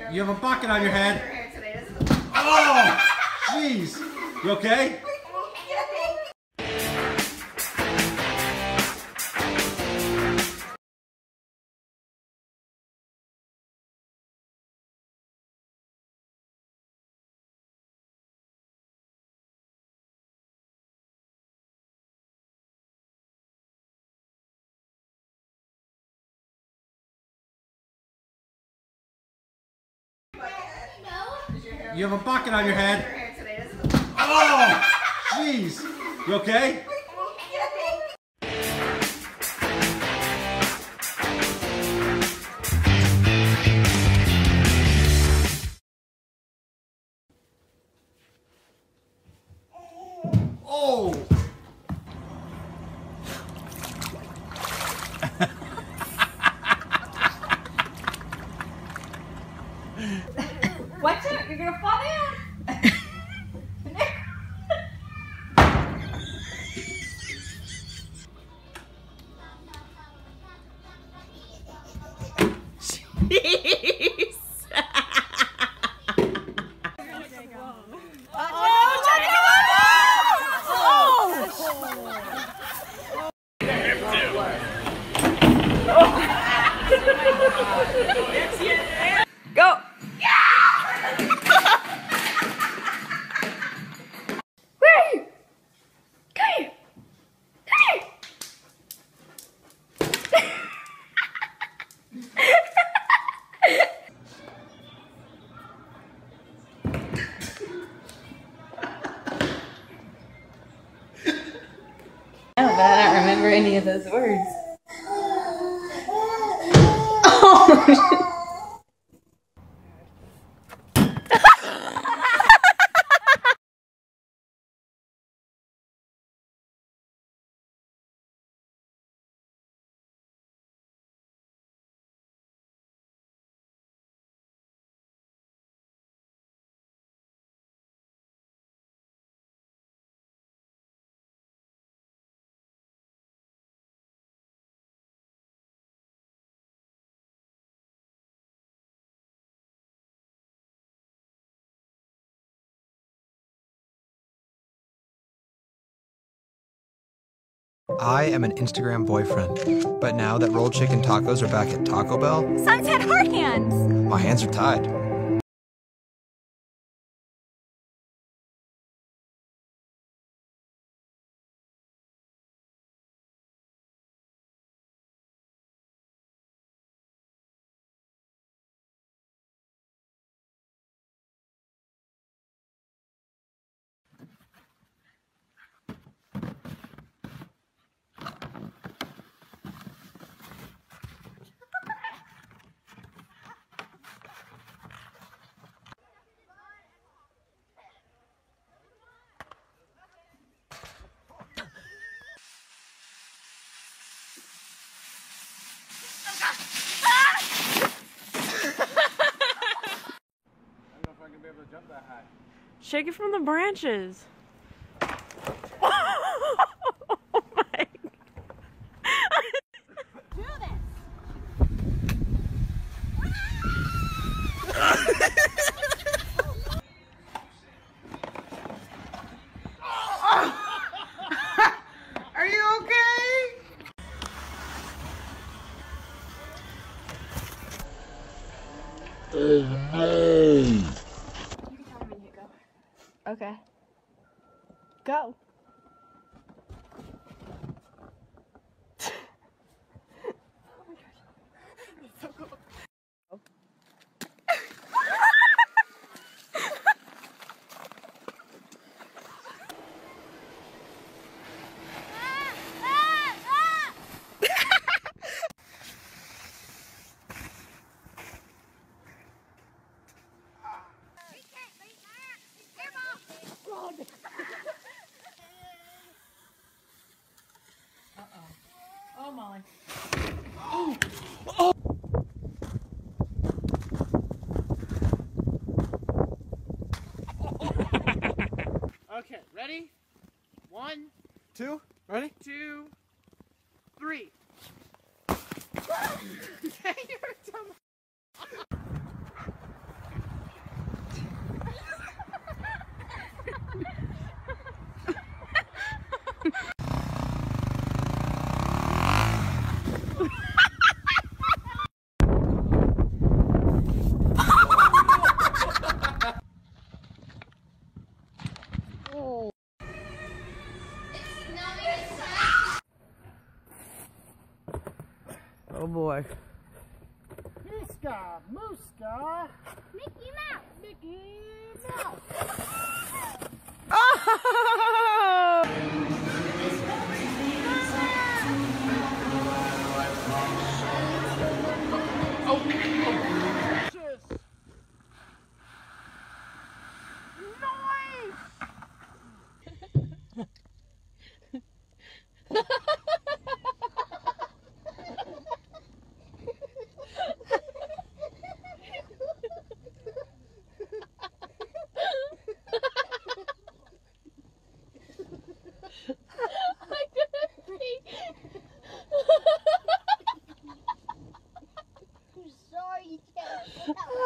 You have a bucket on your head. Oh, jeez. You okay? You have a bucket on your head. Oh, jeez. You okay? Oh. Watch out, you're gonna fall down. Jeez. Go! Wait! Hey! Hey! No, but I don't remember any of those words. Oh! I am an Instagram boyfriend, but now that rolled chicken tacos are back at Taco Bell, Sunset Hard Hands! my hands are tied. Shake it from the branches. Oh my. Do this! Are you okay? Okay. Go. Oh, Molly. Okay, ready? 1, 2, ready? 2, 3. You're dumb. Mooska, Mooska. Mickey Mouse. Mickey Mouse. I'm sorry you can't.